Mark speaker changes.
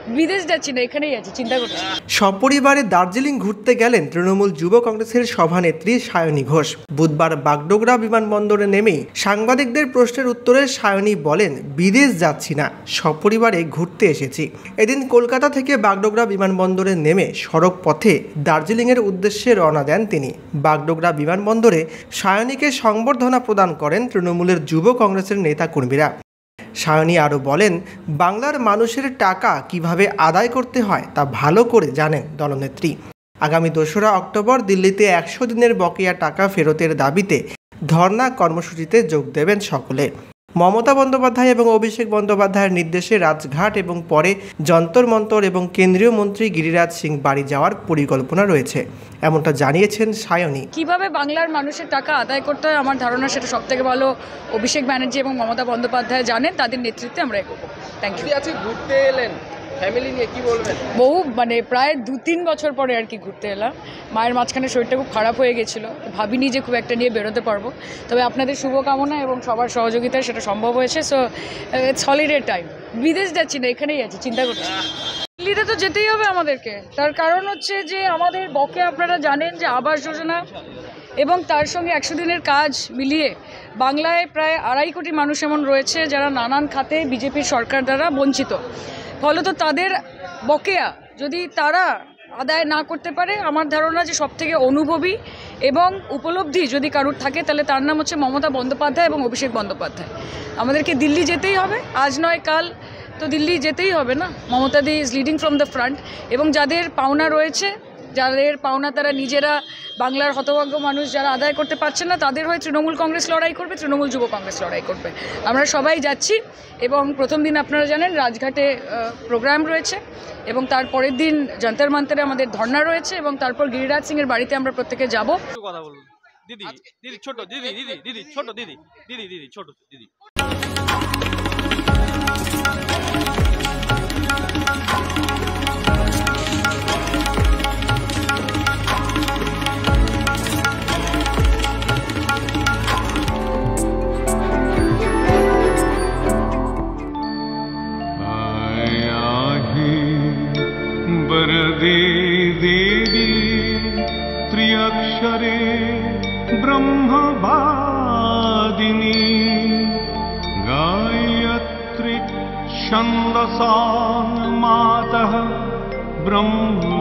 Speaker 1: বিদেশ যাচ্ছি না, এখানেই আছি, চিন্তা করছি।
Speaker 2: সপরিবারে দার্জিলিং ঘুরতে গেলেন তৃণমূল যুব কংগ্রেসের সভানেত্রী সায়নী ঘোষ। বুধবার বাগডোগরা বিমানবন্দরে নেমেই সাংবাদিকদের প্রশ্নের উত্তরে সায়নী বলেন, বিদেশ যাচ্ছি না, সপরিবারে ঘুরতে এসেছি। এদিন কলকাতা থেকে বাগডোগরা বিমানবন্দরে নেমে সড়ক পথে দার্জিলিংয়ের উদ্দেশ্যে রওনা দেন তিনি। বাগডোগরা বিমানবন্দরে সায়নীকে সংবর্ধনা প্রদান করেন তৃণমূলের যুব কংগ্রেসের নেতাকর্মীরা। সায়নী আরও বলেন, বাংলার মানুষের টাকা কিভাবে আদায় করতে হয় তা ভালো করে জানেন দলনেত্রী। আগামী 2রা অক্টোবর দিল্লিতে 100 দিনের বকেয়া টাকা ফেরতের দাবিতে ধর্ণা কর্মসূচিতে যোগ দেবেন সকলে। মমতা বন্দ্যোপাধ্যায় এবং অভিষেক বন্দ্যোপাধ্যায়ের নির্দেশে রাজঘাট এবং পরে যন্তর মন্তর এবং কেন্দ্রীয় মন্ত্রী গিরিরাজ সিং বাড়ি যাওয়ার পরিকল্পনা রয়েছে, এমনটা জানিয়েছেন সায়নী।
Speaker 1: কিভাবে বাংলার মানুষের টাকা আদায় করতে হয় আমার ধারণা সেটা সবথেকে ভালো অভিষেক ব্যানার্জি এবং মমতা বন্দ্যোপাধ্যায় জানেন, তাদের নেতৃত্বে আমরা এগোবো। Thank you.
Speaker 3: আজকে ঘুরতে এলেন, ফ্যামিলি নিয়ে কি বলবেন?
Speaker 1: বহু প্রায় 2-3 বছর পরে আর কি ঘুরতে এলাম। মায়ের মাঝখানে শরীরটা খুব খারাপ হয়ে গেছিলো, ভাবিনি যে খুব একটা নিয়ে বেরোতে পারবো, তবে আপনাদের শুভকামনা এবং সবার সহযোগিতায় সেটা সম্ভব হয়েছে। So it's holiday time. বিদেশ যাচ্ছি না, এখানেই আছি, চিন্তা করছি। দিল্লিতে তো যেতেই হবে আমাদেরকে, তার কারণ হচ্ছে যে আমাদের বকে আপনারা জানেন যে আবাস যোজনা এবং তার সঙ্গে 100 দিনের কাজ মিলিয়ে বাংলায় প্রায় 2.5 কোটি মানুষ এমন রয়েছে যারা নানান খাতে বিজেপির সরকার দ্বারা বঞ্চিত। ফলত তাদের বকেয়া যদি তারা আদায় না করতে পারে, আমার ধারণা যে সবথেকে অনুভবী এবং উপলব্ধি যদি কারুর থাকে তাহলে তার নাম হচ্ছে মমতা বন্দ্যোপাধ্যায় এবং অভিষেক বন্দ্যোপাধ্যায়। আমাদেরকে দিল্লি যেতেই হবে, আজ নয় কাল তো দিল্লি যেতেই হবে না। Mamata di is leading from the front এবং যাদের পাওনা রয়েছে, যাদের পাওনা তারা নিজেরা বাংলার হতভাগ্য মানুষ যারা আদায় করতে পারছে না, তাদের হয়ে তৃণমূল কংগ্রেস লড়াই করবে, তৃণমূল যুব কংগ্রেস লড়াই করবে। আমরা সবাই যাচ্ছি এবং প্রথম দিন আপনারা জানেন রাজঘাটে প্রোগ্রাম রয়েছে এবং তার পরের দিন যন্তর মন্তরে আমাদের ধর্ণা রয়েছে এবং তারপর গিরিরাজ সিংয়ের বাড়িতে আমরা প্রত্যেকে যাব।
Speaker 3: কথা বলুন দিদি, দিদি ছোট দিদি, দিদি দিদি ছোট দিদি, দিদি দিদি ছোট দিদি।
Speaker 4: वरदे देवी त्र्यक्षरे ब्रह्मवादिनी गायत्री छन्दसा मातः ब्रह्म